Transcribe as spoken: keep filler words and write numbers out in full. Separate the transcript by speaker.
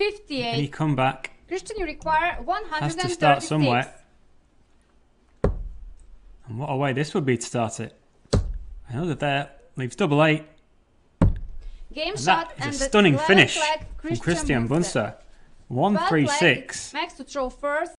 Speaker 1: fifty-eight.
Speaker 2: Any comeback.
Speaker 1: Christian, you require one hundred thirty-six.
Speaker 2: Has to start somewhere. And what a way this would be to start it. Another there. Leaves double eight.
Speaker 1: Game
Speaker 2: And
Speaker 1: shot
Speaker 2: that
Speaker 1: and
Speaker 2: is a
Speaker 1: the
Speaker 2: stunning
Speaker 1: twelve
Speaker 2: finish
Speaker 1: flag
Speaker 2: from Christian
Speaker 1: Bunse.
Speaker 2: Bunse. one three six.
Speaker 1: Max to throw first.